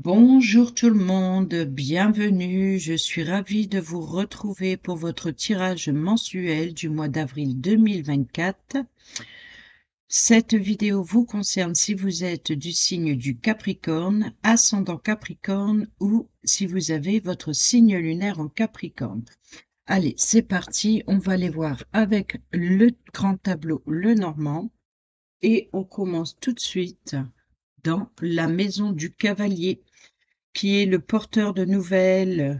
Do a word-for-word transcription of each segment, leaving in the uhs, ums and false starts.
Bonjour tout le monde, bienvenue. Je suis ravie de vous retrouver pour votre tirage mensuel du mois d'avril deux mille vingt-quatre. Cette vidéo vous concerne si vous êtes du signe du Capricorne, ascendant Capricorne ou si vous avez votre signe lunaire en Capricorne. Allez, c'est parti, on va les voir avec le grand tableau Le Normand et on commence tout de suite dans la maison du Cavalier, qui est le porteur de nouvelles.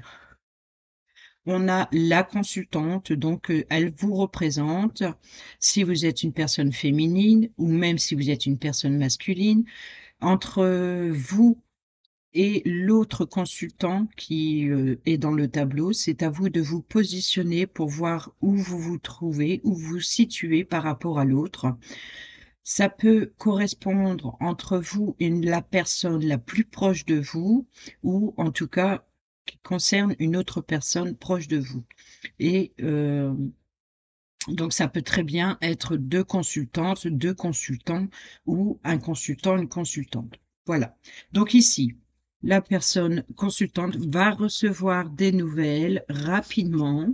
On a la consultante, donc euh, elle vous représente. Si vous êtes une personne féminine ou même si vous êtes une personne masculine, entre vous et l'autre consultant qui euh, est dans le tableau, c'est à vous de vous positionner pour voir où vous vous trouvez, où vous vous situez par rapport à l'autre. Ça peut correspondre entre vous et la personne la plus proche de vous, ou en tout cas qui concerne une autre personne proche de vous. Et euh, donc ça peut très bien être deux consultantes, deux consultants, ou un consultant, une consultante. Voilà. Donc ici, la personne consultante va recevoir des nouvelles rapidement.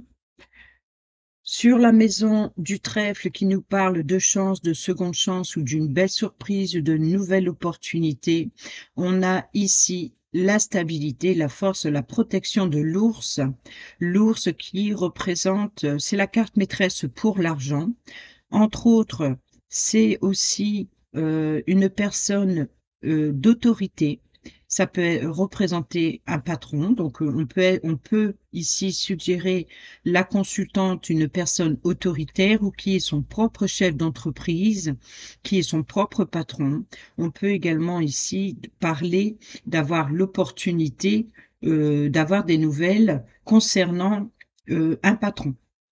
Sur la maison du trèfle qui nous parle de chance, de seconde chance ou d'une belle surprise, de nouvelles opportunités, on a ici la stabilité, la force, la protection de l'ours. L'ours qui représente, c'est la carte maîtresse pour l'argent. Entre autres, c'est aussi euh, une personne euh, d'autorité. Ça peut représenter un patron, donc euh, on peut, on peut ici suggérer la consultante, une personne autoritaire ou qui est son propre chef d'entreprise, qui est son propre patron. On peut également ici parler d'avoir l'opportunité euh, d'avoir des nouvelles concernant euh, un patron.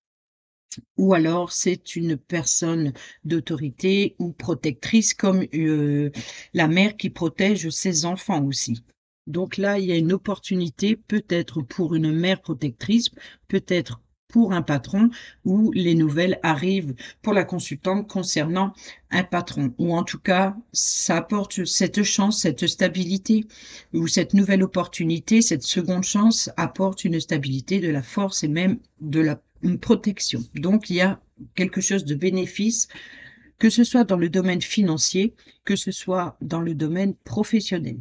Ou alors c'est une personne d'autorité ou protectrice comme euh, la mère qui protège ses enfants aussi. Donc là, il y a une opportunité peut-être pour une mère protectrice, peut-être pour un patron, où les nouvelles arrivent pour la consultante concernant un patron. Ou en tout cas, ça apporte cette chance, cette stabilité, ou cette nouvelle opportunité, cette seconde chance apporte une stabilité, de la force et même de la une protection. Donc, il y a quelque chose de bénéfice, que ce soit dans le domaine financier, que ce soit dans le domaine professionnel.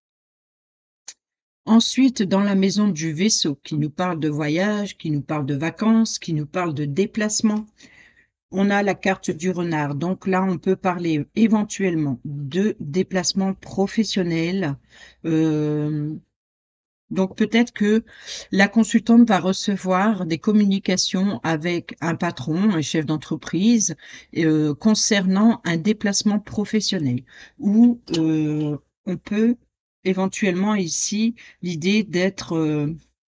Ensuite, dans la maison du vaisseau, qui nous parle de voyage, qui nous parle de vacances, qui nous parle de déplacement, on a la carte du renard. Donc là, on peut parler éventuellement de déplacement professionnel. Euh, donc peut-être que la consultante va recevoir des communications avec un patron, un chef d'entreprise, euh, concernant un déplacement professionnel. Ou euh, on peut éventuellement ici l'idée d'être euh,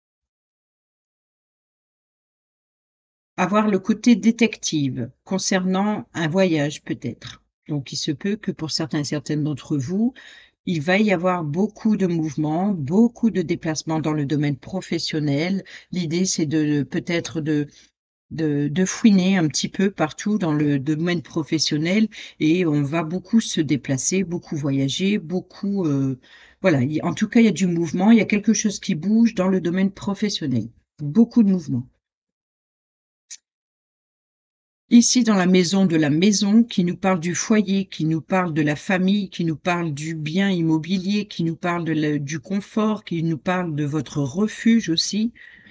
avoir le côté détective concernant un voyage peut-être. Donc il se peut que pour certains et certaines d'entre vous, il va y avoir beaucoup de mouvements, beaucoup de déplacements dans le domaine professionnel. L'idée, c'est de peut-être de, de, de fouiner un petit peu partout dans le domaine professionnel et on va beaucoup se déplacer, beaucoup voyager, beaucoup... euh, voilà, Il- en tout cas, il y a du mouvement, il y a quelque chose qui bouge dans le domaine professionnel. Beaucoup de mouvements. Ici, dans la maison de la maison, qui nous parle du foyer, qui nous parle de la famille, qui nous parle du bien immobilier, qui nous parle de la- du confort, qui nous parle de votre refuge aussi,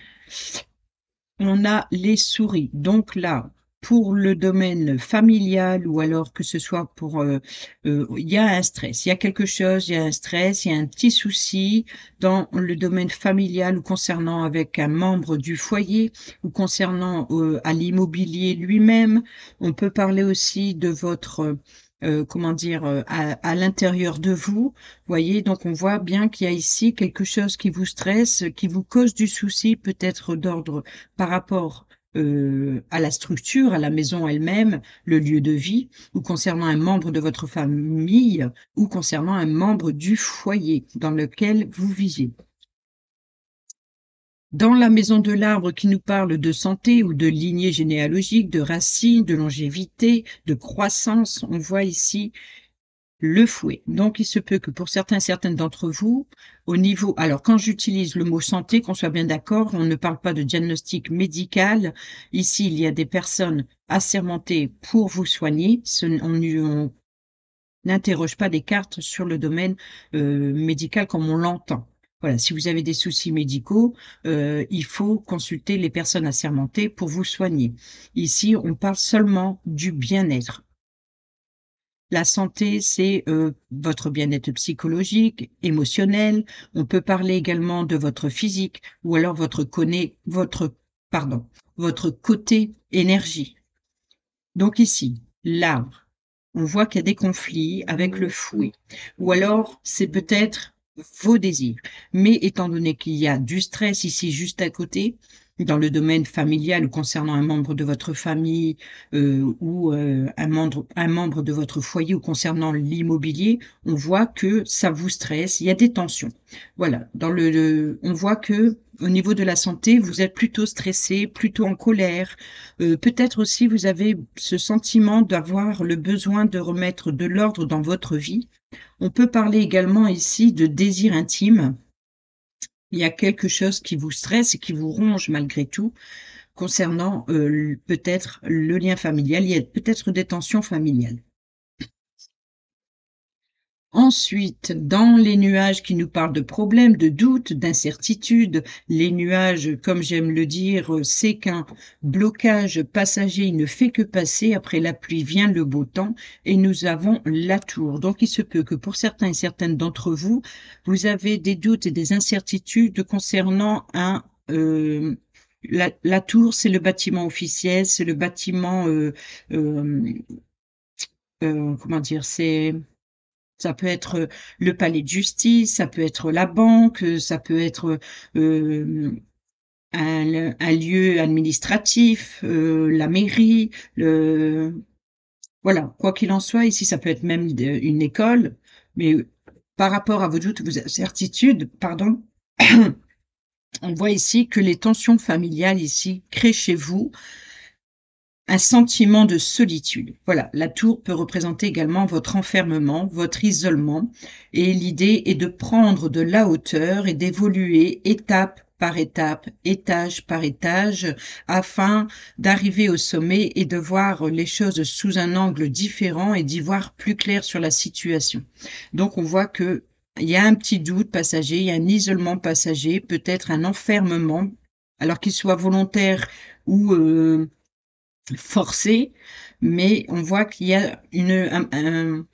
on a les souris. Donc là, pour le domaine familial ou alors que ce soit pour... euh, euh, il y a un stress, il y a quelque chose, il y a un stress, il y a un petit souci dans le domaine familial ou concernant avec un membre du foyer ou concernant euh, à l'immobilier lui-même. On peut parler aussi de votre... euh, comment dire, euh, à, à l'intérieur de vous. Voyez, donc on voit bien qu'il y a ici quelque chose qui vous stresse, qui vous cause du souci, peut-être d'ordre par rapport euh, à la structure, à la maison elle-même, le lieu de vie, ou concernant un membre de votre famille, ou concernant un membre du foyer dans lequel vous vivez. Dans la maison de l'arbre qui nous parle de santé ou de lignée généalogique, de racines, de longévité, de croissance, on voit ici le fouet. Donc, il se peut que pour certains, certaines d'entre vous, au niveau, alors quand j'utilise le mot santé, qu'on soit bien d'accord, on ne parle pas de diagnostic médical. Ici, il y a des personnes assermentées pour vous soigner. Ce, on, on n'interroge pas des cartes sur le domaine euh, médical comme on l'entend. Voilà, si vous avez des soucis médicaux, euh, il faut consulter les personnes assermentées pour vous soigner. Ici, on parle seulement du bien-être. La santé, c'est euh, votre bien-être psychologique, émotionnel. On peut parler également de votre physique ou alors votre connaît, votre pardon, votre côté énergie. Donc ici, l'arbre, on voit qu'il y a des conflits avec le fouet, ou alors c'est peut-être vos désirs. Mais étant donné qu'il y a du stress ici juste à côté, dans le domaine familial ou concernant un membre de votre famille euh, ou euh, un, membre, un membre de votre foyer ou concernant l'immobilier, on voit que ça vous stresse, il y a des tensions. Voilà, dans le, le on voit que au niveau de la santé, vous êtes plutôt stressé, plutôt en colère. Euh, peut-être aussi vous avez ce sentiment d'avoir le besoin de remettre de l'ordre dans votre vie. On peut parler également ici de désir intime. Il y a quelque chose qui vous stresse et qui vous ronge malgré tout concernant euh, peut-être le lien familial. Il y a peut-être des tensions familiales. Ensuite, dans les nuages qui nous parlent de problèmes, de doutes, d'incertitudes, les nuages, comme j'aime le dire, c'est qu'un blocage passager, il ne fait que passer. Après la pluie vient le beau temps et nous avons la tour. Donc, il se peut que pour certains et certaines d'entre vous, vous avez des doutes et des incertitudes concernant un... Euh, la, la tour, c'est le bâtiment officiel, c'est le bâtiment... Euh, euh, euh, comment dire, c'est... Ça peut être le palais de justice, ça peut être la banque, ça peut être euh, un, un lieu administratif, euh, la mairie, le voilà, quoi qu'il en soit, ici ça peut être même une école, mais par rapport à vos doutes, vos incertitudes, pardon, on voit ici que les tensions familiales ici créent chez vous un sentiment de solitude. Voilà, la tour peut représenter également votre enfermement, votre isolement, et l'idée est de prendre de la hauteur et d'évoluer étape par étape, étage par étage, afin d'arriver au sommet et de voir les choses sous un angle différent et d'y voir plus clair sur la situation. Donc on voit que il y a un petit doute passager, il y a un isolement passager, peut-être un enfermement, alors qu'il soit volontaire ou euh, forcé, mais on voit qu'il y a une, un, un,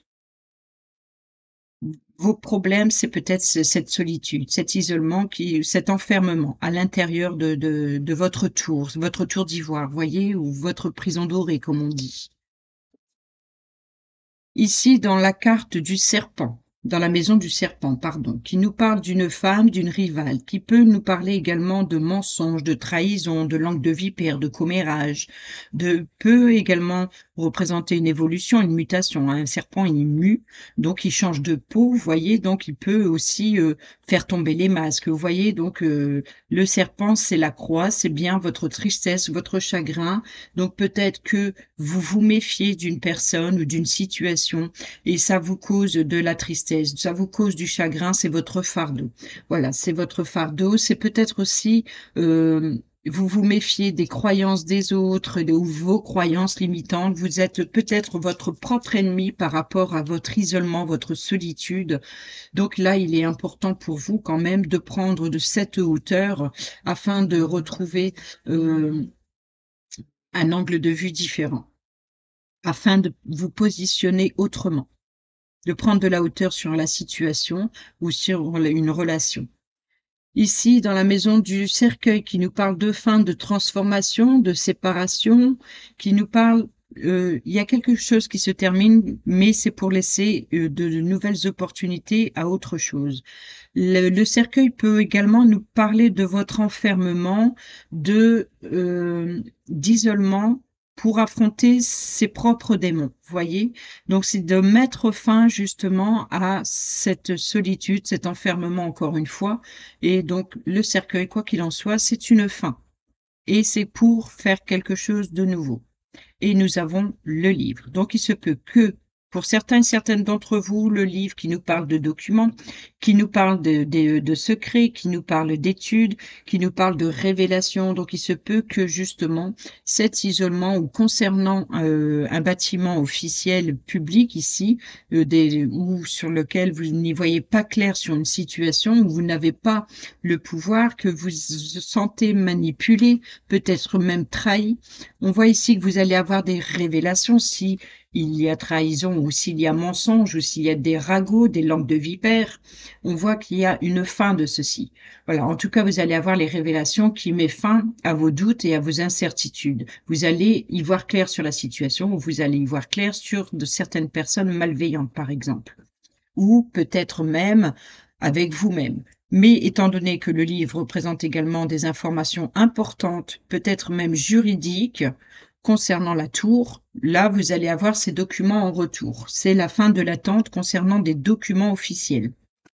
vos problèmes, c'est peut-être cette solitude, cet isolement, qui, cet enfermement à l'intérieur de, de, de votre tour, votre tour d'ivoire, voyez, ou votre prison dorée, comme on dit. Ici, dans la carte du serpent, dans la maison du serpent, pardon, qui nous parle d'une femme, d'une rivale, qui peut nous parler également de mensonges, de trahison, de langue de vipère, de commérage, de peut également représenter une évolution, une mutation. Un serpent, il mue, donc il change de peau, vous voyez, donc il peut aussi euh, faire tomber les masques. Vous voyez, donc euh, le serpent, c'est la croix, c'est bien votre tristesse, votre chagrin. Donc peut-être que vous vous méfiez d'une personne ou d'une situation et ça vous cause de la tristesse, ça vous cause du chagrin, c'est votre fardeau. Voilà, c'est votre fardeau. C'est peut-être aussi, euh, vous vous méfiez des croyances des autres ou vos croyances limitantes. Vous êtes peut-être votre propre ennemi par rapport à votre isolement, votre solitude. Donc là, il est important pour vous quand même de prendre de cette hauteur afin de retrouver euh, un angle de vue différent, afin de vous positionner autrement, de prendre de la hauteur sur la situation ou sur une relation. Ici, dans la maison du cercueil, qui nous parle de fin, de transformation, de séparation, qui nous parle, euh, il y a quelque chose qui se termine, mais c'est pour laisser euh, de, de nouvelles opportunités à autre chose. Le, le cercueil peut également nous parler de votre enfermement, de euh, d'isolement pour affronter ses propres démons, voyez? Donc, c'est de mettre fin justement à cette solitude, cet enfermement encore une fois. Et donc, le cercueil, quoi qu'il en soit, c'est une fin. Et c'est pour faire quelque chose de nouveau. Et nous avons le livre. Donc, il se peut que Pour certains et certaines d'entre vous, le livre qui nous parle de documents, qui nous parle de, de, de secrets, qui nous parle d'études, qui nous parle de révélations. Donc, il se peut que justement, cet isolement ou concernant euh, un bâtiment officiel public ici, euh, des, ou sur lequel vous n'y voyez pas clair sur une situation, où vous n'avez pas le pouvoir, que vous vous sentez manipulé, peut-être même trahi. On voit ici que vous allez avoir des révélations si il y a trahison ou s'il y a mensonge ou s'il y a des ragots, des langues de vipère, on voit qu'il y a une fin de ceci. Voilà, en tout cas, vous allez avoir les révélations qui mettent fin à vos doutes et à vos incertitudes. Vous allez y voir clair sur la situation ou vous allez y voir clair sur de certaines personnes malveillantes, par exemple, ou peut-être même avec vous-même. Mais étant donné que le livre présente également des informations importantes, peut-être même juridiques, concernant la tour, là, vous allez avoir ces documents en retour. C'est la fin de l'attente concernant des documents officiels.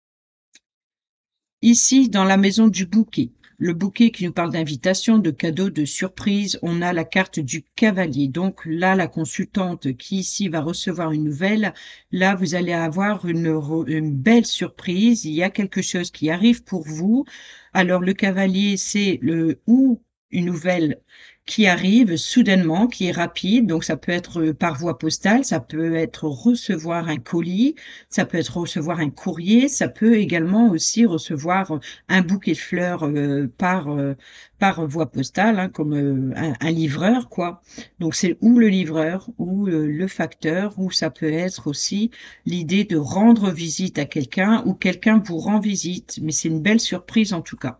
Ici, dans la maison du bouquet, le bouquet qui nous parle d'invitation, de cadeaux, de surprise, on a la carte du cavalier. Donc là, la consultante qui ici va recevoir une nouvelle, là, vous allez avoir une, une belle surprise. Il y a quelque chose qui arrive pour vous. Alors, le cavalier, c'est le ou une nouvelle qui arrive soudainement, qui est rapide. Donc, ça peut être par voie postale, ça peut être recevoir un colis, ça peut être recevoir un courrier, ça peut également aussi recevoir un bouquet de fleurs euh, par euh, par voie postale, hein, comme euh, un, un livreur, quoi. Donc, c'est ou le livreur ou euh, le facteur, ou ça peut être aussi l'idée de rendre visite à quelqu'un ou quelqu'un vous rend visite. Mais c'est une belle surprise en tout cas.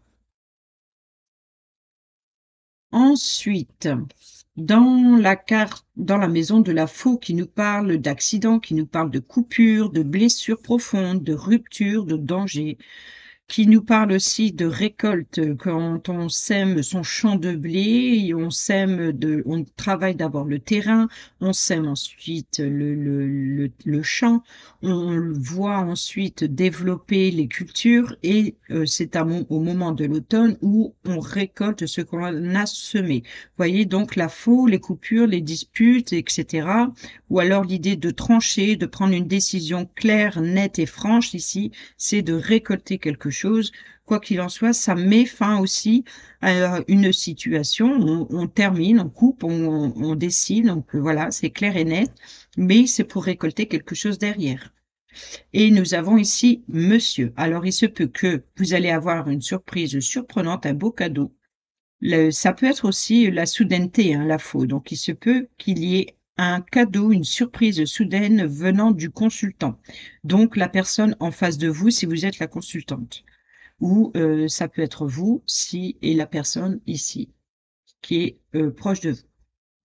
Ensuite, dans la carte, dans la maison de la faux qui nous parle d'accidents, qui nous parle de coupures, de blessures profondes, de ruptures, de dangers, qui nous parle aussi de récolte quand on sème son champ de blé, et on sème de, on travaille d'abord le terrain, on sème ensuite le, le, le, le champ, on voit ensuite développer les cultures et euh, c'est à mon, au moment de l'automne où on récolte ce qu'on a semé. Vous voyez donc la faux, les coupures, les disputes, et cetera. Ou alors l'idée de trancher, de prendre une décision claire, nette et franche ici, c'est de récolter quelque chose. Quoi qu'il en soit, ça met fin aussi à une situation. On, on termine, on coupe, on, on décide. Donc voilà, c'est clair et net, mais c'est pour récolter quelque chose derrière. Et nous avons ici monsieur. Alors il se peut que vous allez avoir une surprise surprenante, un beau cadeau. Le, ça peut être aussi la soudaineté, hein, la faux. Donc il se peut qu'il y ait un cadeau, une surprise soudaine venant du consultant. Donc la personne en face de vous si vous êtes la consultante. Ou euh, ça peut être vous si et la personne ici qui est euh, proche de vous.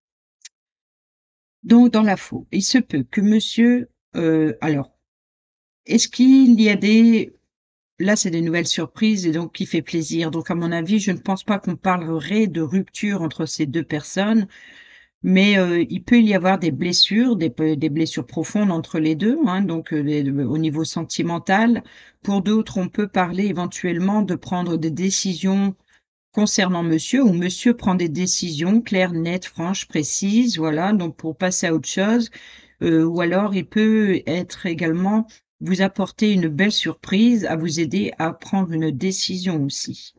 Donc dans la faux, il se peut que monsieur, euh, alors, est-ce qu'il y a des, là c'est des nouvelles surprises et donc qui fait plaisir. Donc à mon avis, je ne pense pas qu'on parlerait de rupture entre ces deux personnes. Mais euh, il peut y avoir des blessures, des, des blessures profondes entre les deux, hein, donc euh, les, au niveau sentimental. Pour d'autres, on peut parler éventuellement de prendre des décisions concernant monsieur, ou monsieur prend des décisions claires, nettes, franches, précises, voilà, donc pour passer à autre chose. Euh, ou alors, il peut être également vous apporter une belle surprise, à vous aider à prendre une décision aussi.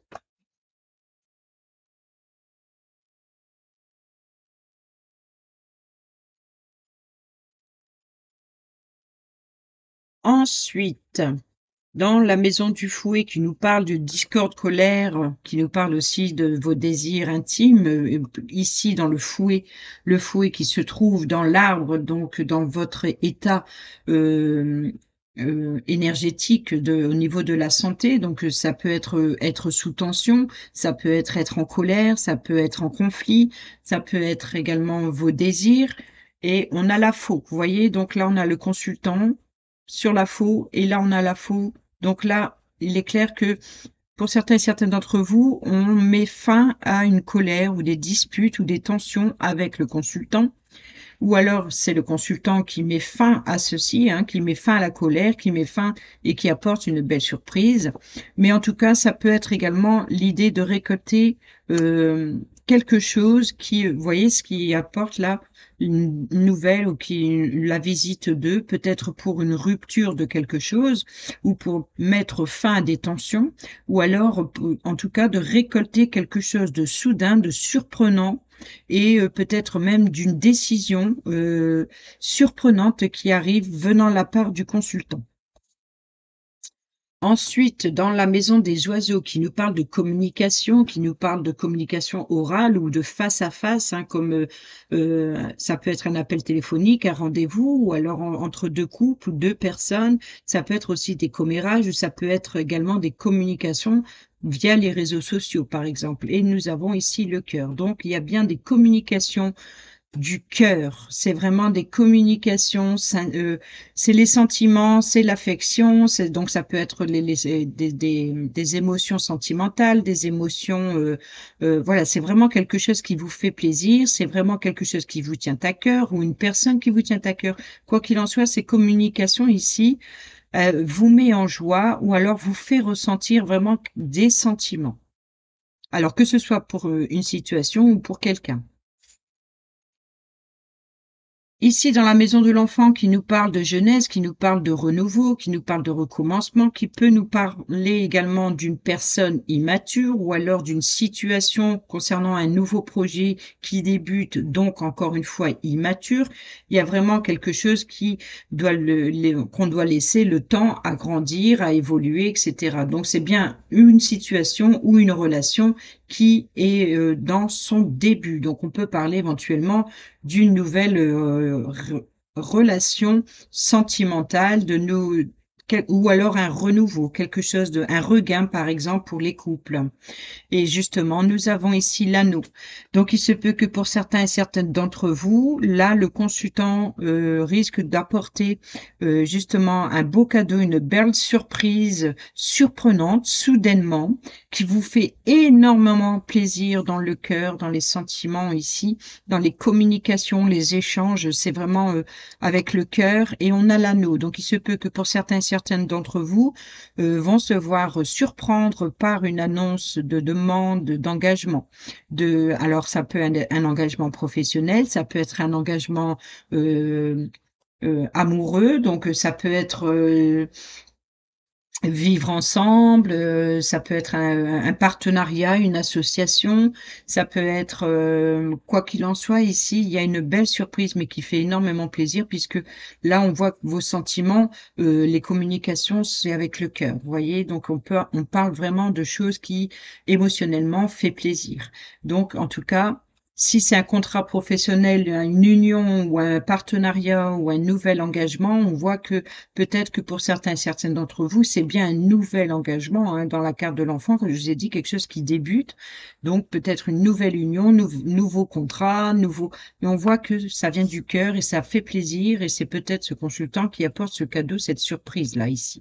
Ensuite, dans la maison du fouet qui nous parle de discorde colère, qui nous parle aussi de vos désirs intimes, euh, ici dans le fouet, le fouet qui se trouve dans l'arbre, donc dans votre état euh, euh, énergétique de, au niveau de la santé. Donc ça peut être être sous tension, ça peut être être en colère, ça peut être en conflit, ça peut être également vos désirs. Et on a la faux, vous voyez, donc là on a le consultant sur la faux et là on a la faux. Donc là, il est clair que pour certains et certaines d'entre vous, on met fin à une colère ou des disputes ou des tensions avec le consultant. Ou alors c'est le consultant qui met fin à ceci, hein, qui met fin à la colère, qui met fin et qui apporte une belle surprise. Mais en tout cas, ça peut être également l'idée de récolter euh, quelque chose qui, vous voyez, ce qui apporte là une nouvelle ou qui la visite d'eux, peut-être pour une rupture de quelque chose ou pour mettre fin à des tensions ou alors, en tout cas, de récolter quelque chose de soudain, de surprenant et heu, peut-être même d'une décision, heu, surprenante qui arrive venant de la part du consultant. Ensuite, dans la maison des oiseaux qui nous parle de communication, qui nous parle de communication orale ou de face à face, hein, comme, heu heu, ça peut être un appel téléphonique, un rendez-vous ou alors en entre deux couples ou deux personnes. Ça peut être aussi des commérages ou ça peut être également des communications via les réseaux sociaux, par exemple et nous avons ici le cœur. Donc il y a bien des communications du cœur, c'est vraiment des communications, ça, heu, c'est les sentiments, c'est l'affection, c'est donc ça peut être les les é des des des émotions sentimentales, des émotions, heu heu, voilà, c'est vraiment quelque chose qui vous fait plaisir, c'est vraiment quelque chose qui vous tient à cœur ou une personne qui vous tient à cœur. Quoi qu'il en soit, ces communications ici, heu, vous met en joie ou alors vous fait ressentir vraiment q des sentiments. Alors que ce soit pour, heu, une situation ou pour quelqu'un. Ici, dans la maison de l'enfant qui nous parle de jeunesse, qui nous parle de renouveau, qui nous parle de recommencement, qui peut nous parler également d'une personne immature ou alors d'une situation concernant un nouveau projet qui débute, donc encore une fois immature. Il y a vraiment quelque chose qui doit le les qu'on doit laisser le temps à grandir, à évoluer et cetera. Donc c'est bien une situation ou une relation qui est, heu, dans son début. Donc on peut parler éventuellement d'une nouvelle, heu, re relation sentimentale, de nou quel ou alors un renouveau, quelque chose de un regain, par exemple, pour les couples. Et justement, nous avons ici l'anneau. Donc il se peut que pour certains et certaines d'entre vous, là, le consultant, heu, risque d'apporter, heu, justement un beau cadeau, une belle surprise surprenante, soudainement, qui vous fait énormément plaisir dans le cœur, dans les sentiments ici, dans les communications, les échanges, c'est vraiment, heu, avec le cœur et on a l'anneau. Donc il se peut que pour certains et certaines d'entre vous, heu, vont se voir surprendre par une annonce de demande d'engagement. De alors ça peut un un engagement professionnel, ça peut être un engagement, heu heu, amoureux, donc ça peut être, heu vivre ensemble, heu, ça peut être un un partenariat, une association, ça peut être, heu, quoi qu'il en soit ici, il y a une belle surprise, mais qui fait énormément plaisir puisque là, on voit que vos sentiments, heu, les communications, c'est avec le cœur, vous voyez? Donc on peut on parle vraiment de choses qui, émotionnellement, fait plaisir. Donc en tout cas, si c'est un contrat professionnel, une union ou un partenariat ou un nouvel engagement, on voit que peut-être que pour certains et certaines d'entre vous, c'est bien un nouvel engagement, hein, dans la carte de l'enfant, comme je vous ai dit, quelque chose qui débute, donc peut-être une nouvelle union, nouv nouveau contrat, nouveau mais on voit que ça vient du cœur et ça fait plaisir et c'est peut-être ce consultant qui apporte ce cadeau, cette surprise-là, ici.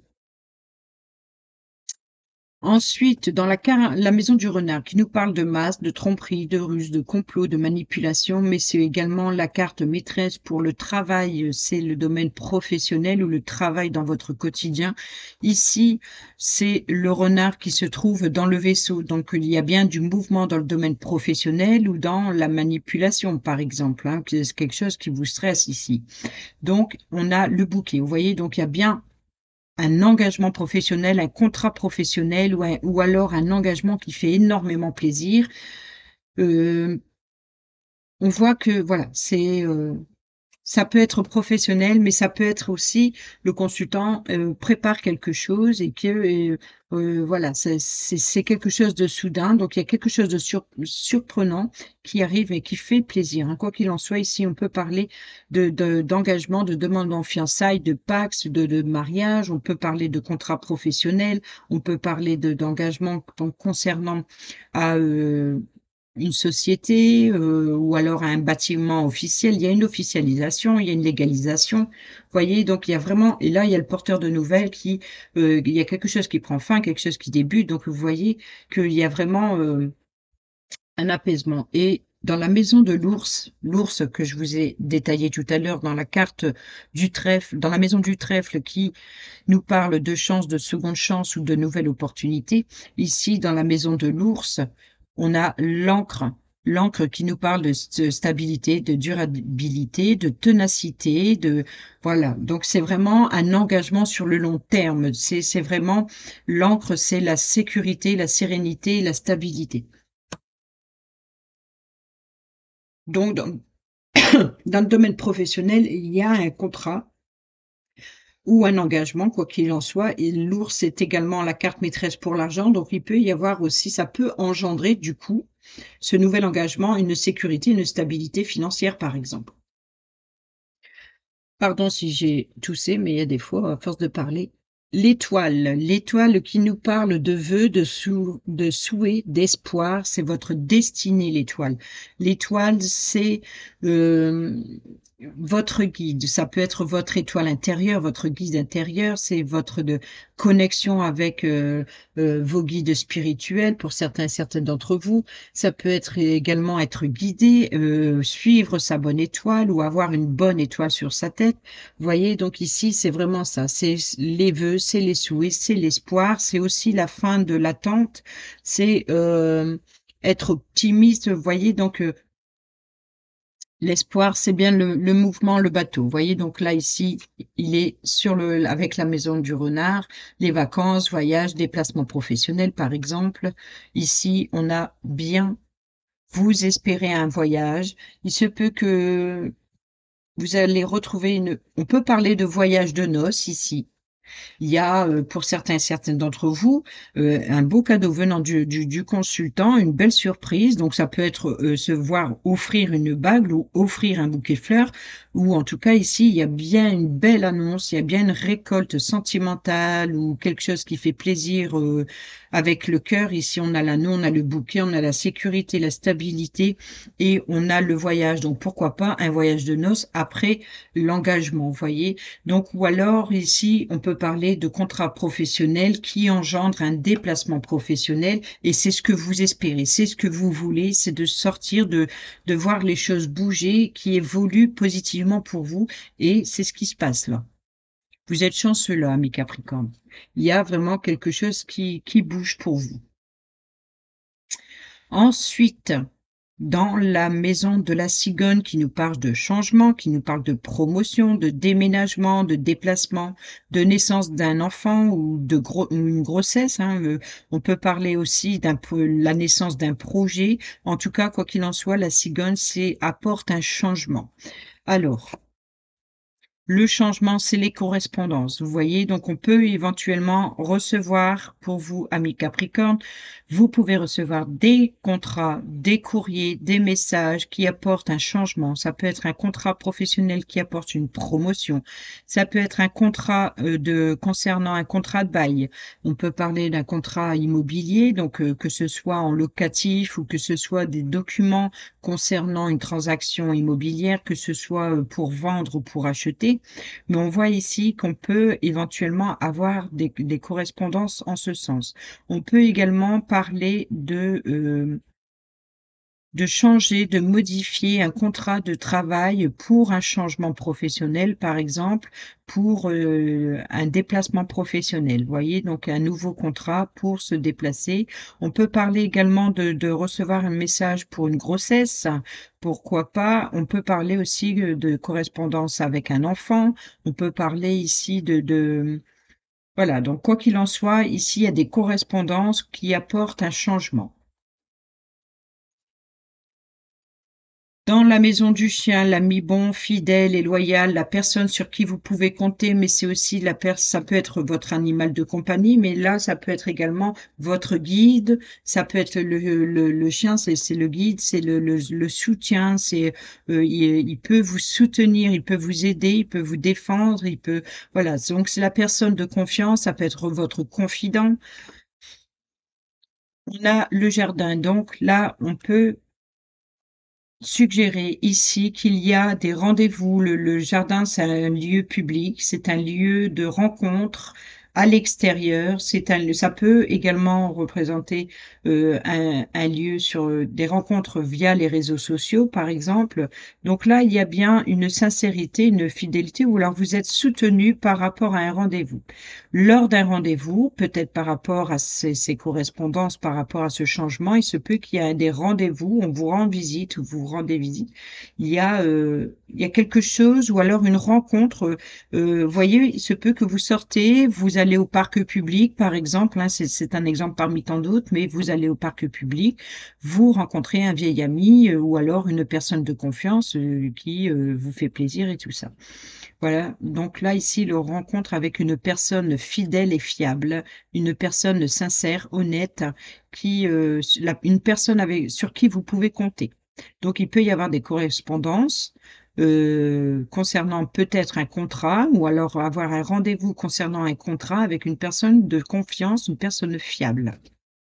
Ensuite, dans la car la maison du renard qui nous parle de masques, de tromperie, de ruse, de complot, de manipulation, mais c'est également la carte maîtresse pour le travail, heu, c'est le domaine professionnel ou le travail dans votre quotidien. Ici, c'est le renard qui se trouve dans le vaisseau, donc il y a bien du mouvement dans le domaine professionnel ou dans la manipulation, par exemple, hein, que c'est quelque chose qui vous stresse ici. Donc on a le bouquet, vous voyez? Donc il y a bien un engagement professionnel, un contrat professionnel ou un ou alors un engagement qui fait énormément plaisir. Heu, on voit que voilà, c'est, heu, ça peut être professionnel, mais ça peut être aussi le consultant, heu, prépare quelque chose et que, heu heu, voilà, c'est c'est c'est quelque chose de soudain, donc il y a quelque chose de sur surprenant qui arrive et qui fait plaisir, hein. Quoi qu'il en soit, ici, on peut parler de de d'engagement, de demande en fiançailles, de pacs, de de mariage, on peut parler de contrat professionnel, on peut parler de d'engagement con concernant à, heu une société, heu, ou alors un bâtiment officiel. Il y a une officialisation, il y a une légalisation. Vous voyez? Donc il y a vraiment et là, il y a le porteur de nouvelles qui, heu, il y a quelque chose qui prend fin, quelque chose qui débute. Donc vous voyez qu'il y a vraiment, heu, un apaisement et dans la maison de l'ours, l'ours que je vous ai détaillé tout à l'heure dans la carte du trèfle, dans la maison du trèfle qui nous parle de chance, de seconde chance ou de nouvelles opportunités. Ici, dans la maison de l'ours, on a l'encre. l'encre qui nous parle de st- stabilité, de durabilité, de ténacité, de voilà. Donc c'est vraiment un engagement sur le long terme. C'est c'est vraiment l'encre, c'est la sécurité, la sérénité, la stabilité. Donc dans, dans le domaine professionnel, il y a un contrat ou un engagement, quoi qu'il en soit. Et l'ours est également la carte maîtresse pour l'argent, donc il peut y avoir aussi, ça peut engendrer du coup, ce nouvel engagement, une sécurité, une stabilité financière, par exemple. Pardon si j'ai toussé, mais il y a des fois, à force de parler. L'étoile, l'étoile qui nous parle de vœux, de, sou de souhaits, d'espoir, c'est votre destinée, l'étoile. L'étoile, c'est euh, votre guide. Ça peut être votre étoile intérieure, votre guide intérieur, c'est votre de connexion avec euh, euh, vos guides spirituels pour certains et certaines d'entre vous. Ça peut être également être guidé, euh, suivre sa bonne étoile ou avoir une bonne étoile sur sa tête. Vous voyez, donc ici, c'est vraiment ça. C'est les vœux, c'est les souhaits, c'est l'espoir, c'est aussi la fin de l'attente, c'est euh, être optimiste. Vous voyez, donc euh, l'espoir, c'est bien le, le mouvement, le bateau. Vous voyez, donc là, ici, il est sur le, avec la maison du renard, les vacances, voyages, déplacements professionnels, par exemple. Ici, on a bien, vous espérez un voyage. Il se peut que vous allez retrouver une, on peut parler de voyage de noces ici. Il y a, euh, pour certains et certaines d'entre vous, euh, un beau cadeau venant du, du, du consultant, une belle surprise. Donc, ça peut être euh, se voir offrir une bague ou offrir un bouquet de fleurs, ou en tout cas, ici, il y a bien une belle annonce, il y a bien une récolte sentimentale ou quelque chose qui fait plaisir euh, avec le cœur. Ici, on a l'anneau, on a le bouquet, on a la sécurité, la stabilité et on a le voyage. Donc, pourquoi pas un voyage de noces après l'engagement, vous voyez? Donc, ou alors ici, on peut parler de contrat professionnel qui engendre un déplacement professionnel et c'est ce que vous espérez, c'est ce que vous voulez, c'est de sortir, de, de voir les choses bouger, qui évoluent positivement pour vous et c'est ce qui se passe là. Vous êtes chanceux là, mes Capricornes. Il y a vraiment quelque chose qui, qui bouge pour vous. Ensuite, dans la maison de la cigogne qui nous parle de changement, qui nous parle de promotion, de déménagement, de déplacement, de naissance d'un enfant ou de gros, une grossesse. Hein, euh, on peut parler aussi d'un la naissance d'un projet. En tout cas, quoi qu'il en soit, la cigogne, c'est apporte un changement. Alors, le changement, c'est les correspondances. Vous voyez, donc on peut éventuellement recevoir, pour vous, amis Capricorne, vous pouvez recevoir des contrats, des courriers, des messages qui apportent un changement. Ça peut être un contrat professionnel qui apporte une promotion. Ça peut être un contrat euh, de concernant un contrat de bail. On peut parler d'un contrat immobilier, donc euh, que ce soit en locatif ou que ce soit des documents concernant une transaction immobilière, que ce soit euh, pour vendre ou pour acheter. Mais on voit ici qu'on peut éventuellement avoir des, des correspondances en ce sens. On peut également parler de, euh, de changer, de modifier un contrat de travail pour un changement professionnel, par exemple, pour euh, un déplacement professionnel. Vous voyez, donc un nouveau contrat pour se déplacer. On peut parler également de, de recevoir un message pour une grossesse. Pourquoi pas? On peut parler aussi de, de correspondance avec un enfant. On peut parler ici de, de voilà. Donc, quoi qu'il en soit, ici, il y a des correspondances qui apportent un changement. Dans la maison du chien, l'ami bon, fidèle et loyal, la personne sur qui vous pouvez compter, mais c'est aussi la personne, ça peut être votre animal de compagnie, mais là, ça peut être également votre guide, ça peut être le, le, le chien, c'est c'est le guide, c'est le, le, le soutien, c'est euh, il, il peut vous soutenir, il peut vous aider, il peut vous défendre, il peut, voilà, donc c'est la personne de confiance, ça peut être votre confident. On a le jardin, donc là, on peut suggérer ici qu'il y a des rendez-vous. Le, le jardin, c'est un lieu public, c'est un lieu de rencontre à l'extérieur. C'est un, ça peut également représenter euh, un, un lieu sur euh, des rencontres via les réseaux sociaux, par exemple. Donc là, il y a bien une sincérité, une fidélité, ou alors vous êtes soutenu par rapport à un rendez-vous. Lors d'un rendez-vous, peut-être par rapport à ces, ces correspondances, par rapport à ce changement, il se peut qu'il y ait des rendez-vous, on vous rend visite ou vous rendez visite. Il y a, euh, il y a quelque chose, ou alors une rencontre. Euh, voyez, il se peut que vous sortez, vous allez au parc public, par exemple, hein, c'est, c'est un exemple parmi tant d'autres, mais vous allez au parc public, vous rencontrez un vieil ami euh, ou alors une personne de confiance euh, qui euh, vous fait plaisir et tout ça. Voilà, donc là, ici, le rencontre avec une personne fidèle et fiable, une personne sincère, honnête, qui, euh, la- une personne avec, sur qui vous pouvez compter. Donc, il peut y avoir des correspondances euh, concernant peut-être un contrat ou alors avoir un rendez-vous concernant un contrat avec une personne de confiance, une personne fiable.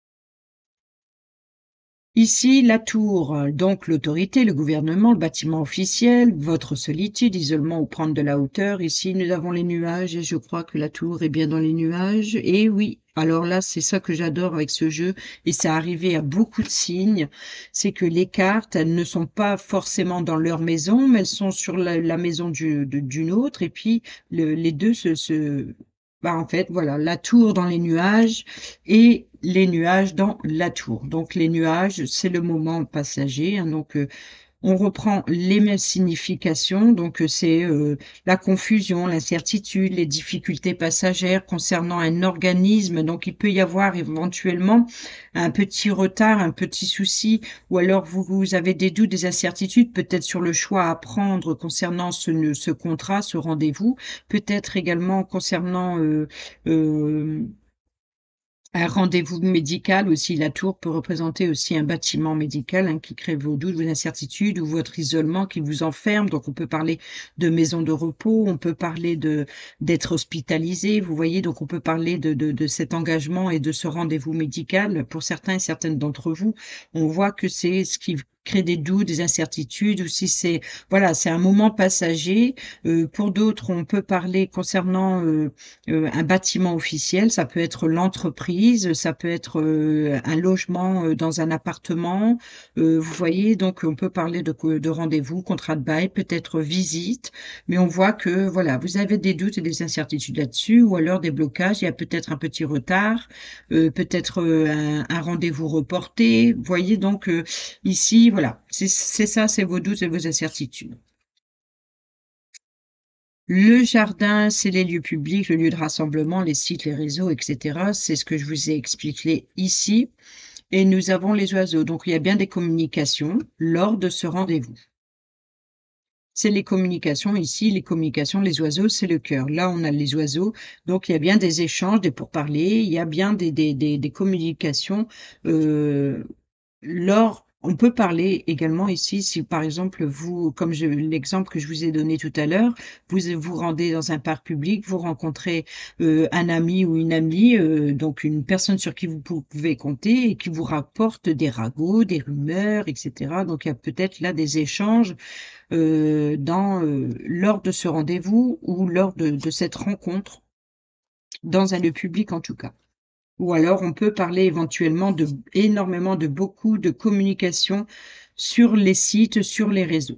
Ici, la tour, donc l'autorité, le gouvernement, le bâtiment officiel, votre solitude, isolement ou prendre de la hauteur. Ici, nous avons les nuages et je crois que la tour est bien dans les nuages. Et oui, alors là, c'est ça que j'adore avec ce jeu et c'est arrivé à beaucoup de signes. C'est que les cartes, elles ne sont pas forcément dans leur maison, mais elles sont sur la, la maison du- de- d'une autre et puis le- les deux se, se... Bah, en fait, voilà, la tour dans les nuages et les nuages dans la tour. Donc les nuages, c'est le moment passager, hein, donc euh, on reprend les mêmes significations, donc euh, c'est euh, la confusion, l'incertitude, les difficultés passagères concernant un organisme, donc il peut y avoir éventuellement un petit retard, un petit souci, ou alors vous, vous avez des doutes, des incertitudes, peut-être sur le choix à prendre concernant ce, ce contrat, ce rendez-vous, peut-être également concernant euh, euh, un rendez-vous médical aussi, la tour peut représenter aussi un bâtiment médical hein, qui crée vos doutes, vos incertitudes ou votre isolement qui vous enferme. Donc on peut parler de maison de repos, on peut parler de d'être hospitalisé, vous voyez, donc on peut parler de, de, de cet engagement et de ce rendez-vous médical. Pour certains et certaines d'entre vous, on voit que c'est ce qui crée des doutes, des incertitudes, ou si c'est voilà, c'est un moment passager. Euh, pour d'autres, on peut parler concernant euh, euh, un bâtiment officiel, ça peut être l'entreprise, ça peut être euh, un logement euh, dans un appartement. Euh, vous voyez, donc on peut parler de, de rendez-vous, contrat de bail, peut-être visite, mais on voit que voilà, vous avez des doutes et des incertitudes là-dessus, ou alors des blocages, il y a peut-être un petit retard, euh, peut-être euh, un, un rendez-vous reporté. Vous voyez, donc euh, ici, voilà, c'est c'est ça, c'est vos doutes et vos incertitudes. Le jardin, c'est les lieux publics, le lieu de rassemblement, les sites, les réseaux, et cetera. C'est ce que je vous ai expliqué ici. Et nous avons les oiseaux. Donc, il y a bien des communications lors de ce rendez-vous. C'est les communications ici, les communications, les oiseaux, c'est le cœur. Là, on a les oiseaux. Donc, il y a bien des échanges, des pourparlers. Il y a bien des, des, des, des communications euh, lors, on peut parler également ici, si par exemple vous, comme je, l'exemple que je vous ai donné tout à l'heure, vous vous rendez dans un parc public, vous rencontrez euh, un ami ou une amie, euh, donc une personne sur qui vous pou- pouvez compter et qui vous rapporte des ragots, des rumeurs, et cetera. Donc il y a peut-être là des échanges euh, dans euh, lors de ce rendez-vous ou lors de, de cette rencontre, dans un lieu public en tout cas. Ou alors on peut parler éventuellement de énormément de beaucoup de communication sur les sites, sur les réseaux.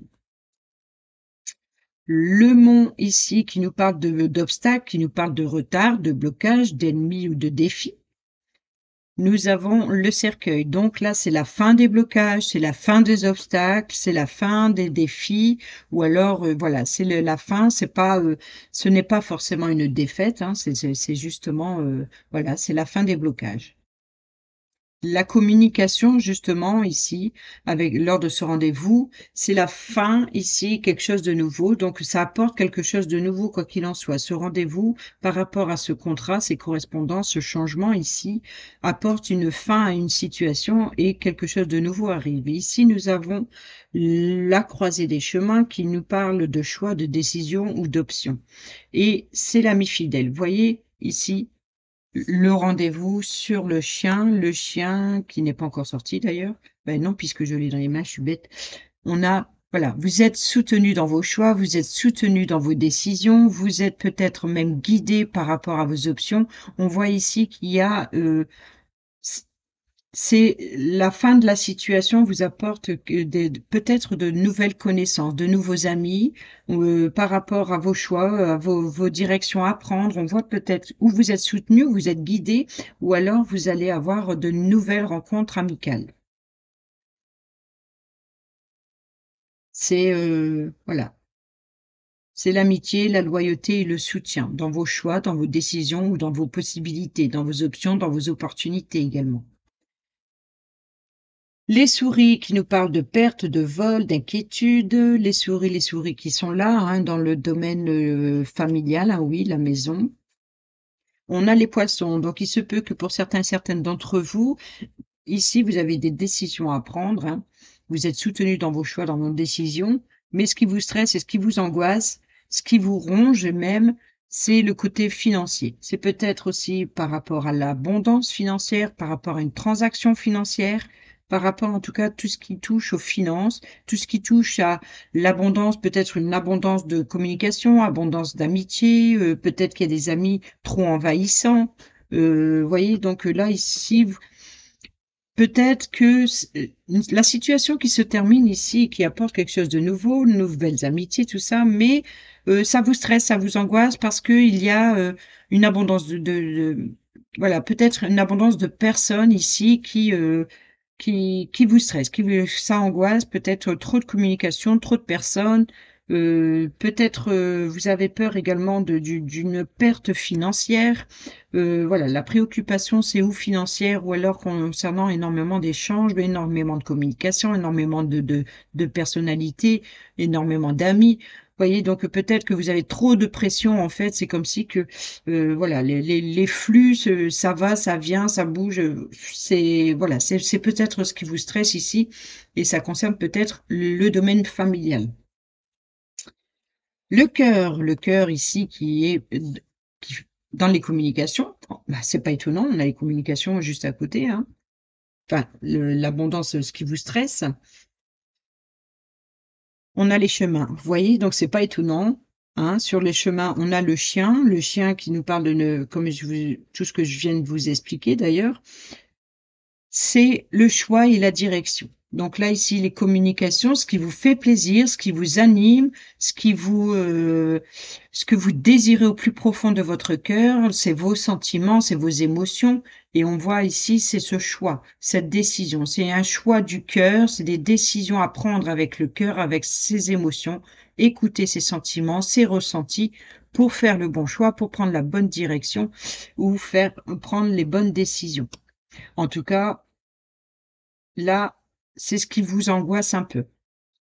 Le mont ici qui nous parle de d'obstacles, qui nous parle de retard, de blocage, d'ennemis ou de défis. Nous avons le cercueil. Donc là, c'est la fin des blocages, c'est la fin des obstacles, c'est la fin des défis, ou alors euh, voilà, c'est le- la fin. C'est pas, euh, ce n'est pas forcément une défaite, hein, c'est c'est- c'est justement euh, voilà, c'est la fin des blocages. La communication, justement, ici, avec lors de ce rendez-vous, c'est la fin, ici, quelque chose de nouveau. Donc, ça apporte quelque chose de nouveau, quoi qu'il en soit. Ce rendez-vous, par rapport à ce contrat, ces correspondances, ce changement ici, apporte une fin à une situation et quelque chose de nouveau arrive. Ici, nous avons la croisée des chemins qui nous parle de choix, de décision ou d'option. Et c'est l'ami fidèle. Vous voyez, ici, le rendez-vous sur le chien, le chien qui n'est pas encore sorti d'ailleurs. Ben non, puisque je l'ai dans les mains, je suis bête. On a Voilà, vous êtes soutenu dans vos choix, vous êtes soutenu dans vos décisions, vous êtes peut-être même guidé par rapport à vos options. On voit ici qu'il y a, heu, c c'est la fin de la situation vous apporte que des peut-être de nouvelles connaissances, de nouveaux amis, heu, par rapport à vos choix, à vos vos directions à prendre. On voit peut-être où vous êtes soutenu, où vous êtes guidé, ou alors vous allez avoir de nouvelles rencontres amicales. C'est, heu, voilà. C'est l'amitié, la loyauté et le soutien dans vos choix, dans vos décisions ou dans vos possibilités, dans vos options, dans vos opportunités également. Les souris qui nous parlent de perte, de vol, d'inquiétude, les souris les souris qui sont là, hein, dans le domaine, heu, familial, ah oui, la maison. On a les poissons, donc il se peut que pour certains certaines d'entre vous, ici, vous avez des décisions à prendre, hein. Vous êtes soutenu dans vos choix, dans vos décisions, mais ce qui vous stresse et ce qui vous angoisse, ce qui vous ronge même, c'est le côté financier. C'est peut-être aussi par rapport à l'abondance financière, par rapport à une transaction financière, par rapport en tout cas tout ce qui touche aux finances, tout ce qui touche à l'abondance, peut-être une abondance de communication, abondance d'amitié, heu, peut-être qu'il y a des amis trop envahissants. Heu, vous voyez? Donc, heu, là, ici, peut-être que c heu, la situation qui se termine ici, qui apporte quelque chose de nouveau, de nouvelles amitiés, tout ça, mais heu, ça vous stresse, ça vous angoisse parce qu'il y a, heu, une abondance de de de voilà, peut-être une abondance de personnes ici qui, heu, qui qui vous stressent, qui vous ça angoisse, peut-être trop de communication, trop de personnes, heu, peut-être, heu, vous avez peur également de du d'une perte financière. Heu, voilà, la préoccupation, c'est ou financière ou alors concernant énormément d'échanges, énormément de communication, énormément de de de personnalités, énormément d'amis. Vous voyez? Donc peut-être que vous avez trop de pression en fait, c'est comme si que, heu, voilà, les les les flux, ce ça va, ça vient, ça bouge, heu, c'est voilà, c'est c'est peut-être ce qui vous stresse ici et ça concerne peut-être le domaine familial. Le cœur, le cœur ici qui est d qui f dans les communications, bah, c'est pas étonnant, on a les communications juste à côté, hein. Enfin, le l'abondance, ce qui vous stresse. On a les chemins, vous voyez? Donc c'est pas étonnant, hein. Sur les chemins, on a le chien, le chien qui nous parle de ne comme je vous tout ce que je viens de vous expliquer d'ailleurs. C'est le choix et la direction. Donc là, ici, les communications, ce qui vous fait plaisir, ce qui vous anime, ce qui vous, heu, ce que vous désirez au plus profond de votre cœur, c'est vos sentiments, c'est vos émotions et on voit ici, c'est ce choix, cette décision. C'est un choix du cœur, c'est des décisions à prendre avec le cœur, avec ses émotions, écouter ses sentiments, ses ressentis pour faire le bon choix, pour prendre la bonne direction ou faire prendre les bonnes décisions. En tout cas, là, c'est ce qui vous angoisse un peu.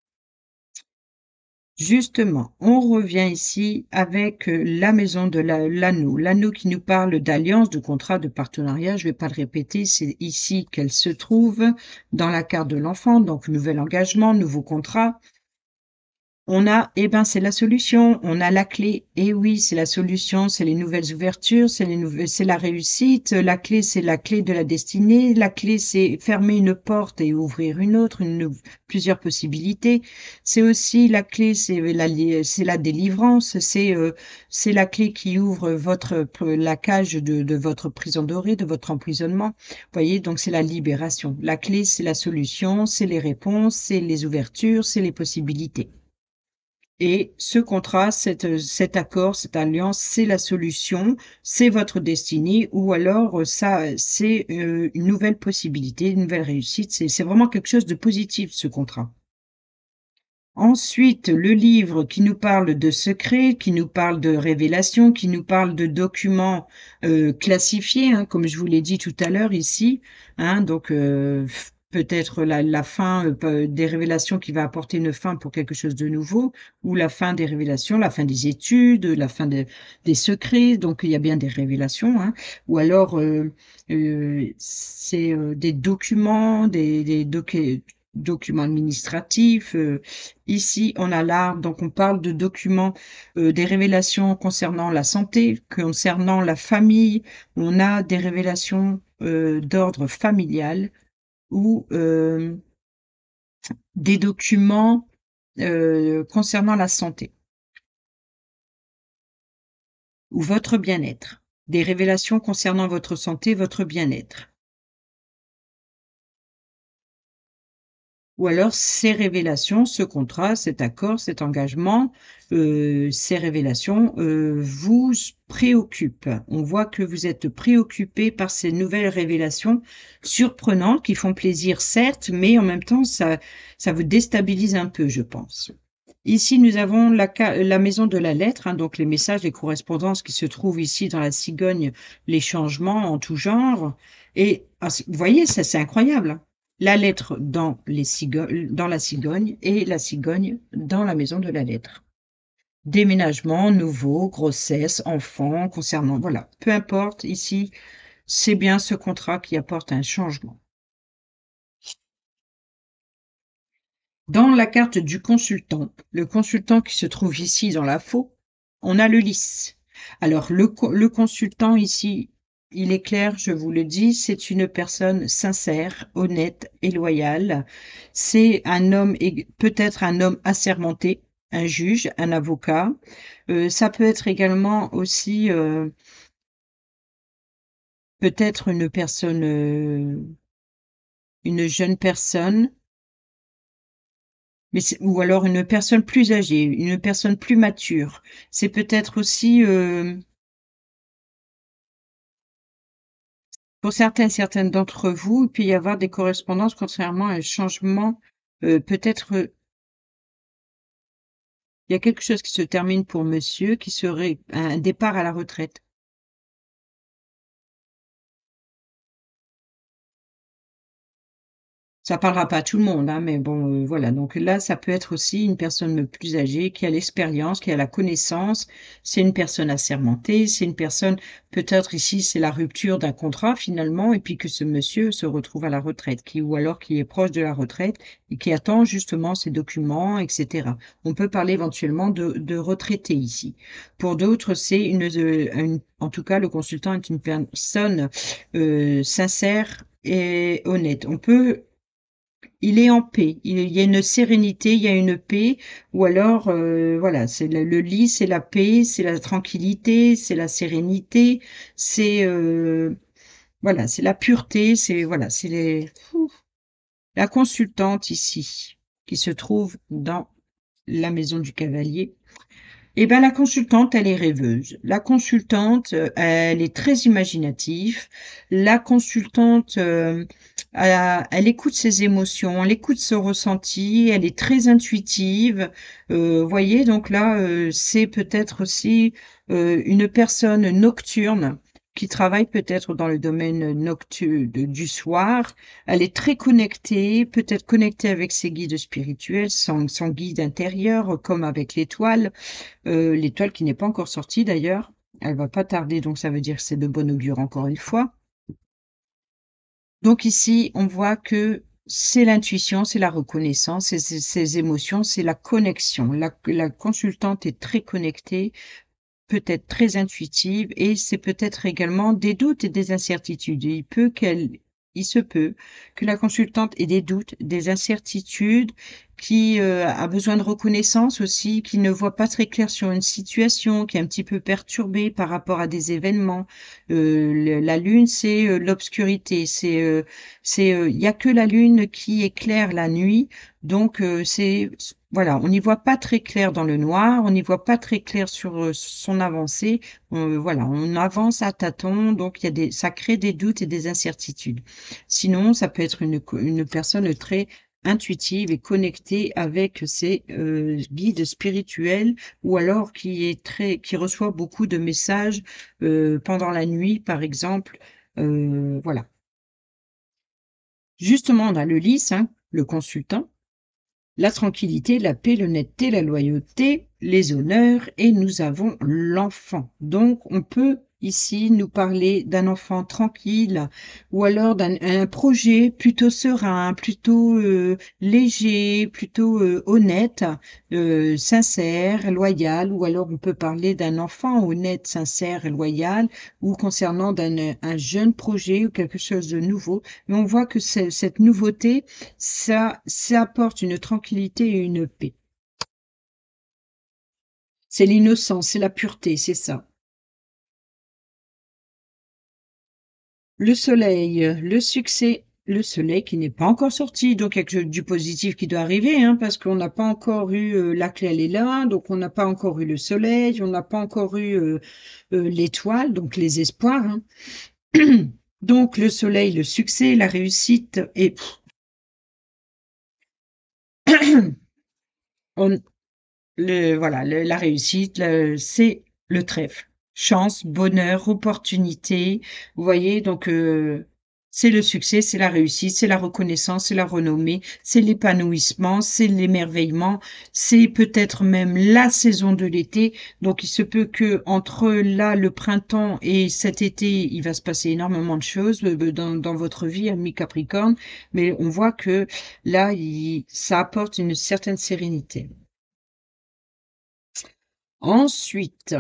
Justement, on revient ici avec, heu, la maison de la l'anneau. L'anneau qui nous parle d'alliance, de contrat, de partenariat, je vais pas le répéter, c'est ici qu'elle se trouve dans la carte de l'enfant, donc nouvel engagement, nouveau contrat. On a eh ben, c'est la solution, on a la clé. Eh oui, c'est la solution, c'est les nouvelles ouvertures, c'est les nouvelles c'est la réussite. La clé, c'est la clé de la destinée. La clé, c'est fermer une porte et ouvrir une autre, une nou plusieurs possibilités. C'est aussi la clé, c'est la li c'est la délivrance, c'est, heu, c'est la clé qui ouvre votre p la cage de de votre prison dorée, de votre emprisonnement. Vous voyez? Donc c'est la libération. La clé, c'est la solution, c'est les réponses, c'est les ouvertures, c'est les possibilités. Et ce contrat, cet, heu, cet accord, cette alliance, c'est la solution, c'est votre destinée ou alors, heu, ça, heu, c'est, heu, une nouvelle possibilité, une nouvelle réussite. C'est c'est vraiment quelque chose de positif, ce contrat. Ensuite, le livre qui nous parle de secrets, qui nous parle de révélations, qui nous parle de documents, heu, classifiés, hein, comme je vous l'ai dit tout à l'heure ici, hein, donc heu, f peut-être la la fin, heu, pe des révélations qui va apporter une fin pour quelque chose de nouveau ou la fin des révélations, la fin des études, la fin de des secrets, donc il y a bien des révélations, hein, ou alors, heu heu, c'est, heu, des documents, des des docu documents administratifs, heu Ici, on a l'art, donc on parle de documents, heu, des révélations concernant la santé, concernant la famille. On a des révélations, heu, d'ordre familial ou, hem, des documents euh, concernant la santé ou votre bien-être. Des révélations concernant votre santé, votre bien-être. Ou alors ces révélations, ce contrat, cet accord, cet engagement, heu, ces révélations, heu, vous préoccupent. On voit que vous êtes préoccupé par ces nouvelles révélations surprenantes qui font plaisir certes, mais en même temps ça ça vous déstabilise un peu, je pense. Ici, nous avons la ca la maison de la lettre, hein, donc les messages, les correspondances qui se trouvent ici dans la cigogne, les changements en tout genre et ah c vous voyez, ça c'est incroyable, hein. La lettre dans les cigo dans la cigogne et la cigogne dans la maison de la lettre. Déménagement, nouveau, grossesse, enfant, concernant voilà, peu importe ici, c'est bien ce contrat qui apporte un changement. Dans la carte du consultant, le consultant qui se trouve ici dans la faux, on a le lys. Alors le co le consultant ici, il est clair, je vous le dis, c'est une personne sincère, honnête et loyale. C'est un homme ég peut-être un homme assermenté, un juge, un avocat. Heu, ça peut être également aussi, heu, peut-être une personne, heu, une jeune personne. Mais c'est ou alors une personne plus âgée, une personne plus mature. C'est peut-être aussi, heu, pour certains certaines d'entre vous, il peut y avoir des correspondances concernant un changement, heu, peut-être, heu, il y a quelque chose qui se termine pour monsieur, qui serait un départ à la retraite. Ça parlera pas à tout le monde, hein, mais bon, heu, voilà, donc là, ça peut être aussi une personne plus âgée qui a l'expérience, qui a la connaissance. C'est une personne assermentée, c'est une personne peut-être ici, c'est la rupture d'un contrat finalement et puis que ce monsieur se retrouve à la retraite, qui ou alors qui est proche de la retraite et qui attend justement ses documents et cetera. On peut parler éventuellement de de retraités ici. Pour d'autres, c'est une, heu, une en tout cas, le consultant est une personne, heu, sincère et honnête. On peut il est en paix, il y a une sérénité, il y a une paix ou alors, heu, voilà, c'est le le lit, c'est la paix, c'est la tranquillité, c'est la sérénité, c'est, heu, voilà, c'est la pureté, c'est voilà, c'est les la consultante ici, qui se trouve dans la maison du cavalier. Eh ben, la consultante, elle est rêveuse. La consultante, heu, elle est très imaginative. La consultante, heu, a elle écoute ses émotions, elle écoute son ressenti, elle est très intuitive. Heu, voyez, donc là, heu, c'est peut-être aussi, heu, une personne nocturne qui travaille peut-être dans le domaine noctu de du soir. Elle est très connectée, peut-être connectée avec ses guides spirituels, son son guide intérieur, comme avec l'étoile. Heu, l'étoile qui n'est pas encore sortie d'ailleurs. Elle va pas tarder, donc ça veut dire que c'est de bon augure encore une fois. Donc ici, on voit que c'est l'intuition, c'est la reconnaissance, c'est ses ses émotions, c'est la connexion. La la consultante est très connectée, peut-être très intuitive et c'est peut-être également des doutes et des incertitudes. Il peut qu'elle il se peut que la consultante ait des doutes, des incertitudes, qui, heu, a besoin de reconnaissance aussi, qui ne voit pas très clair sur une situation, qui est un petit peu perturbée par rapport à des événements. Heu, le la lune, c'est, heu, l'obscurité, c'est, heu c'est, heu, il y a que la lune qui éclaire la nuit, donc heu, c'est voilà, on n'y voit pas très clair dans le noir, on n'y voit pas très clair sur, heu, son avancée. Heu, voilà, on avance à tâtons, donc il y a des ça crée des doutes et des incertitudes. Sinon, ça peut être une co une personne très intuitive et connectée avec ses, heu, guides spirituels ou alors qui est très qui reçoit beaucoup de messages, heu, pendant la nuit, par exemple, heu, voilà. Justement, on a le lys, hein, le consultant. La tranquillité, la paix, l'honnêteté, la loyauté, les honneurs et nous avons l'enfant. Donc on peut ici nous parler d'un enfant tranquille ou alors d'un un projet plutôt serein, plutôt, heu, léger, plutôt, heu, honnête, heu, sincère, loyal ou alors on peut parler d'un enfant honnête, sincère et loyal ou concernant d'un, un jeune projet ou quelque chose de nouveau. Mais on voit que c'est cette nouveauté ça ça apporte une tranquillité et une paix. C'est l'innocence, c'est la pureté, c'est ça. Le soleil, heu, le succès, le soleil qui n'est pas encore sorti, donc il y a que du positif qui doit arriver, hein, parce qu'on n'a pas encore eu, heu, la clé, elle est là, donc on n'a pas encore eu le soleil, on n'a pas encore eu, heu heu, l'étoile, donc les espoirs, hein. Donc le soleil, le succès, la réussite et on le voilà, le la réussite, le c'est le trèfle. Chance, bonheur, opportunité, vous voyez? Donc heu, c'est le succès, c'est la réussite, c'est la reconnaissance, c'est la renommée, c'est l'épanouissement, c'est l'émerveillement, c'est peut-être même la saison de l'été. Donc il se peut que entre là, le printemps et cet été, il va se passer énormément de choses, heu, dans dans votre vie, amis Capricorne, mais on voit que là, il ça apporte une certaine sérénité. Ensuite,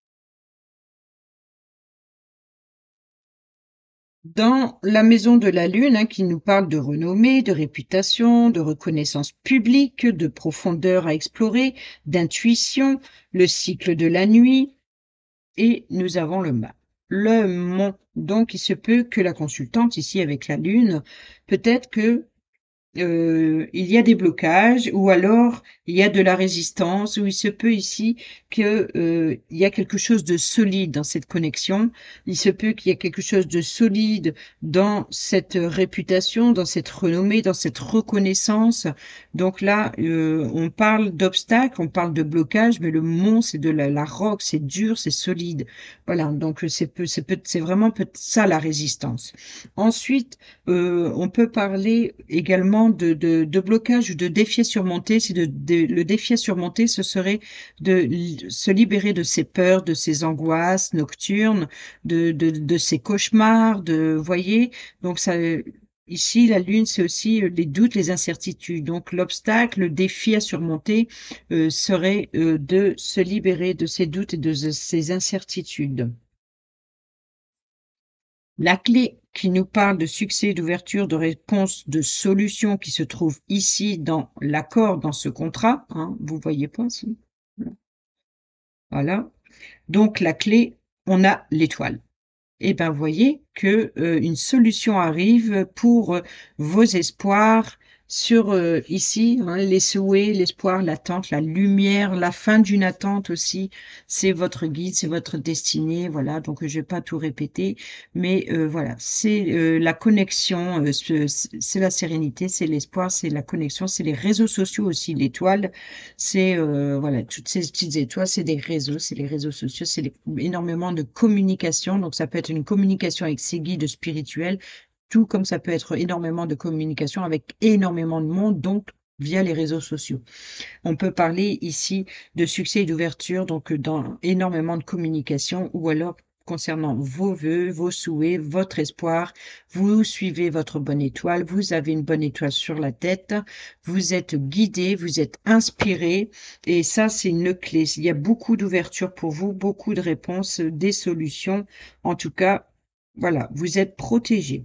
dans la maison de la Lune, hein, qui nous parle de renommée, de réputation, de reconnaissance publique, de profondeur à explorer, d'intuition, le cycle de la nuit, et nous avons le mât. Le mont. Donc, il se peut que la consultante, ici avec la Lune, peut-être que Heu, il y a des blocages ou alors il y a de la résistance ou il se peut ici que, heu, il y a quelque chose de solide dans cette connexion. Il se peut qu'il y ait quelque chose de solide dans cette, heu, réputation, dans cette renommée, dans cette reconnaissance. Donc là, heu, on parle d'obstacles, on parle de blocage, mais le mont, c'est de la la roche, c'est dur, c'est solide. Voilà, donc, heu, c'est peu c'est peut c'est vraiment peut ça la résistance. Ensuite, Heu, on peut parler également de de de blocage ou de défi à surmonter. C'est de de le défi à surmonter, ce serait de li se libérer de ses peurs, de ses angoisses nocturnes, de de de ses cauchemars, de vous voyez? Donc ça, heu, ici, la lune, c'est aussi, heu, les doutes, les incertitudes. Donc l'obstacle, le défi à surmonter, heu, serait, heu, de se libérer de ses doutes et de ze ses incertitudes. La clé qui nous parle de succès, d'ouverture, de réponse, de solution qui se trouve ici dans l'accord, dans ce contrat, hein, vous voyez pas si? Voilà. Donc la clé, on a l'étoile. Et ben, voyez que, heu, une solution arrive pour, heu, vos espoirs sur, heu, ici, hein, les souhaits, l'espoir, l'attente, la lumière, la fin d'une attente aussi. C'est votre guide, c'est votre destinée, voilà, donc je vais pas tout répéter, mais heu, voilà, c'est, heu, la connexion, heu, ce c c'est la sérénité, c'est l'espoir, c'est la connexion, c'est les réseaux sociaux aussi. L'étoile, c'est, heu, voilà, toutes ces petites étoiles, c'est des réseaux, c'est les réseaux sociaux, c'est les énormément de communication, donc ça peut être une communication avec ses guides spirituels, tout comme ça peut être énormément de communication avec énormément de monde, donc via les réseaux sociaux. On peut parler ici de succès et d'ouverture, donc, heu, dans énormément de communication ou alors concernant vos vœux, vos souhaits, votre espoir. Vous suivez votre bonne étoile, vous avez une bonne étoile sur la tête, vous êtes guidé, vous êtes inspiré et ça, c'est une clé. Il y a beaucoup d'ouverture pour vous, beaucoup de réponses, heu, des solutions. En tout cas, voilà, vous êtes protégé.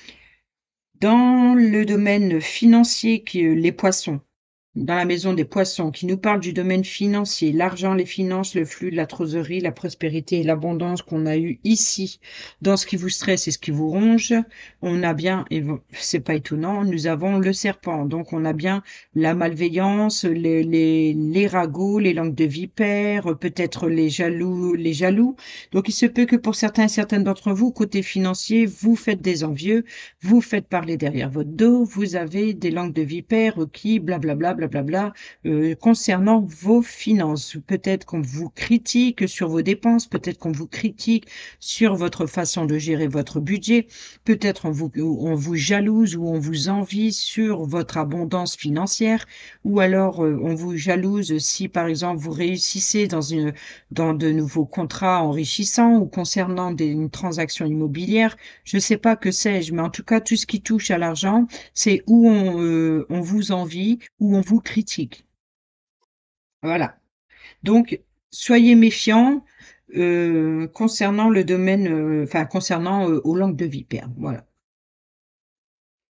Dans le domaine financier qui est les poissons, dans la maison des poissons, qui nous parle du domaine financier, l'argent, les finances, le flux de la trésorerie, la prospérité et l'abondance qu'on a eu ici. Dans ce qui vous stresse et ce qui vous ronge, on a bien, et vo- c'est pas étonnant, nous avons le serpent. Donc on a bien la malveillance, les, les, les ragots, les langues de vipère, peut-être les jaloux, les jaloux. Donc il se peut que pour certains et certaines d'entre vous, côté financier, vous faites des envieux, vous faites parler derrière votre dos, vous avez des langues de vipère qui blablabla, blablabla, heu, concernant vos finances. Peut-être qu'on vous critique sur vos dépenses, peut-être qu'on vous critique sur votre façon de gérer votre budget, peut-être on vous on vous jalouse ou on vous envie sur votre abondance financière ou alors, heu, on vous jalouse si, par exemple, vous réussissez dans une dans de nouveaux contrats enrichissants ou concernant des une transaction immobilière. Je sais pas que sais-je, mais en tout cas, tout ce qui touche à l'argent, c'est où on, heu, on vous envie, ou on vous critique. Voilà. Donc soyez méfiants, heu, concernant le domaine, heu, enfin concernant, heu, aux langues de vipère. Voilà.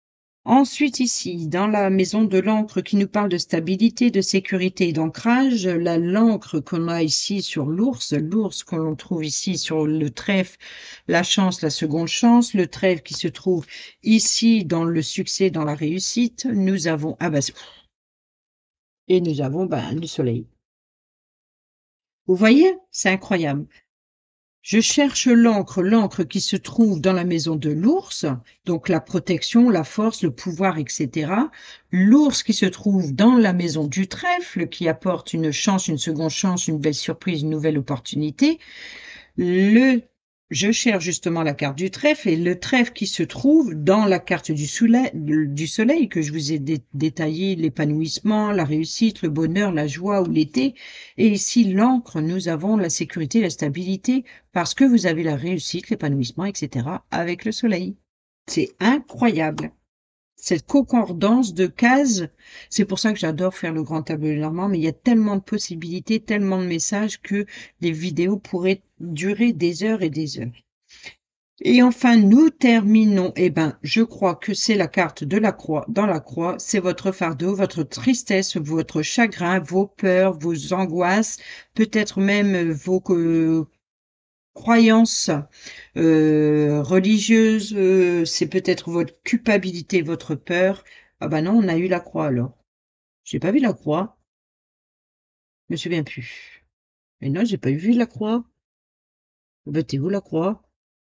Ensuite, ici, dans la maison de l'encre qui nous parle de stabilité, de sécurité et d'ancrage, la l'encre qu'on a ici sur l'ours, l'ours que l'on trouve ici sur le trèfle, la chance, la seconde chance, le trèfle qui se trouve ici dans le succès, dans la réussite, nous avons, ah bah, et nous avons ben, le soleil. Vous voyez? C'est incroyable. Je cherche l'encre, l'encre qui se trouve dans la maison de l'ours, donc la protection, la force, le pouvoir, et cetera. L'ours qui se trouve dans la maison du trèfle, qui apporte une chance, une seconde chance, une belle surprise, une nouvelle opportunité. Le, je cherche justement la carte du trèfle et le trèfle qui se trouve dans la carte du soleil, du soleil que je vous ai dé détaillé, l'épanouissement, la réussite, le bonheur, la joie ou l'été. Et ici, l'encre, nous avons la sécurité, la stabilité, parce que vous avez la réussite, l'épanouissement, et cetera avec le soleil. C'est incroyable. Cette concordance de cases, c'est pour ça que j'adore faire le grand tableau normand, mais il y a tellement de possibilités, tellement de messages que les vidéos pourraient durer des heures et des heures. Et enfin, nous terminons, eh ben, je crois que c'est la carte de la croix. Dans la croix, c'est votre fardeau, votre tristesse, votre chagrin, vos peurs, vos angoisses, peut-être même vos euh, croyances euh, religieuse, euh, c'est peut-être votre culpabilité, votre peur. Ah bah non, on a eu la croix alors. J'ai pas vu la croix, je me souviens plus. Mais non, j'ai pas vu la croix. Bah t'es où la croix?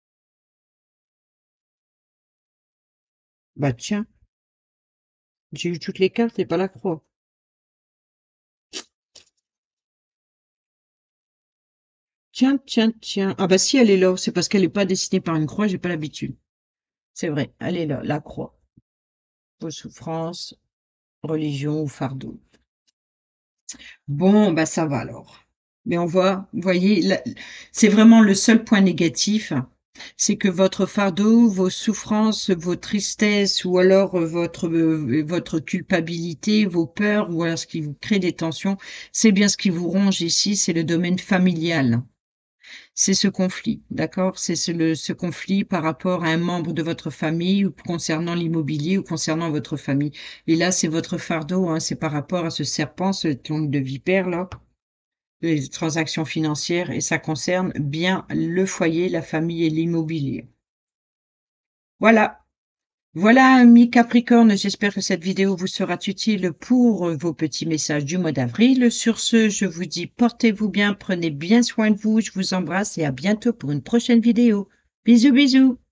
Bah tiens, j'ai eu toutes les cartes et pas la croix. Tiens, tiens, tiens. Ah bah si, elle est là, c'est parce qu'elle est pas dessinée par une croix, j'ai pas l'habitude. C'est vrai, elle est là, la croix. Vos souffrances, religion ou fardeau. Bon, bah ça va alors. Mais on voit, vous voyez, là, c'est vraiment le seul point négatif, c'est que votre fardeau, vos souffrances, vos tristesses, ou alors euh, votre euh, votre culpabilité, vos peurs, ou alors ce qui vous crée des tensions, c'est bien ce qui vous ronge ici, c'est le domaine familial. C'est ce conflit, d'accord? C'est ce, le, ce conflit par rapport à un membre de votre famille ou concernant l'immobilier ou concernant votre famille. Et là, c'est votre fardeau, hein, c'est par rapport à ce serpent, ce ongle de vipère là, les transactions financières, et ça concerne bien le foyer, la famille et l'immobilier. Voilà. Voilà, amis Capricorne, j'espère que cette vidéo vous sera utile pour vos petits messages du mois d'avril. Sur ce, je vous dis portez-vous bien, prenez bien soin de vous, je vous embrasse et à bientôt pour une prochaine vidéo. Bisous, bisous.